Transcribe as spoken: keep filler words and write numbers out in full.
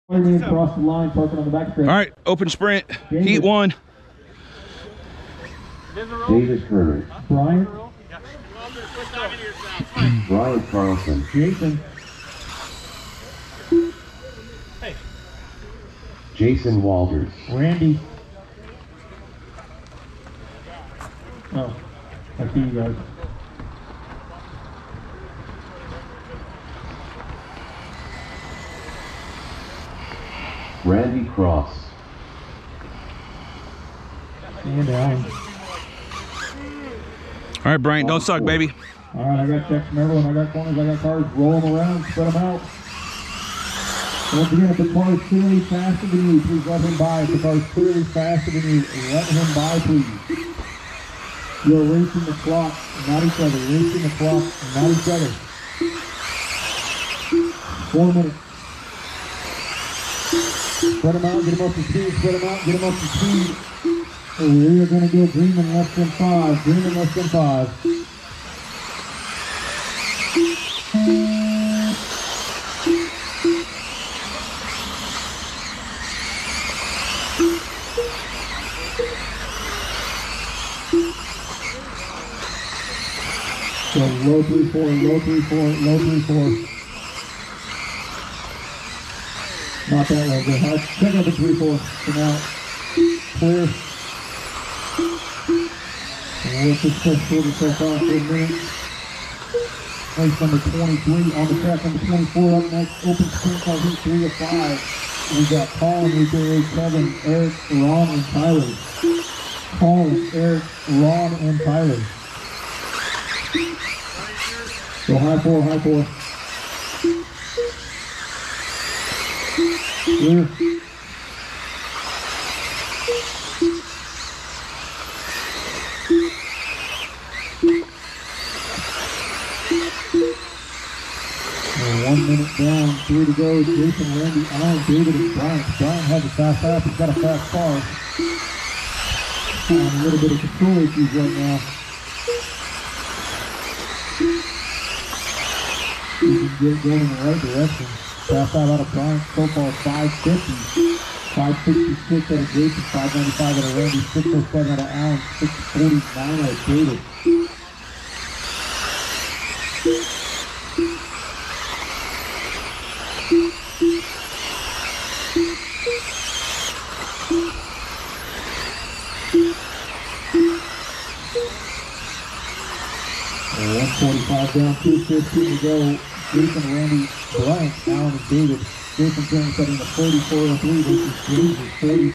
Across the line, parking on the back stretch. All right, open sprint, Davis. Heat one. Davis Turner. Brian. Brian Carlson. Jason. Jason Walters. Randy. Oh, I see you guys. Randy Cross. And Allen. All right, Brian, don't suck, baby. All right, I got checks from everyone. I got corners, I got cars. Roll them around, spread them out. Once again, if the car is clearly faster than you, please let him by. If the car is clearly faster than you, let him by, please. You are racing the clock, not each other. Racing the clock, not each other. Four minutes. Spread them out, get them up to speed, spread them out, get them up to speed. And we are going to do green in less than five, green in less than five. So low three four, low three four, low three four. Not that low, good. High. Check out the three four for now. Clear. And we'll just push forward so far for a minute. Race number twenty-three on the track, number twenty-four up next. Open sprint car heat three to five. We got Colin, A K A Kevin, Eric, Ron, and Tyler. Colin, Eric, Ron, and Tyler. So high four, high four. Clear. One minute down, three to go. Jason, Randy, Allen, David, and Brian. Brian has a fast lap. He's got a fast car. Having a little bit of control issues right now. You can get going in the right direction. Fast lap out of Brian so far, five fifty. five sixty-six out of Jason, five ninety-five out of Randy, six oh seven out of Allen, six forty-nine out of David. one forty-five down, two fifteen to go. Jason, Randy, Brian, Allen, and David. Jason Turner setting the forty-four oh three versus Jason forty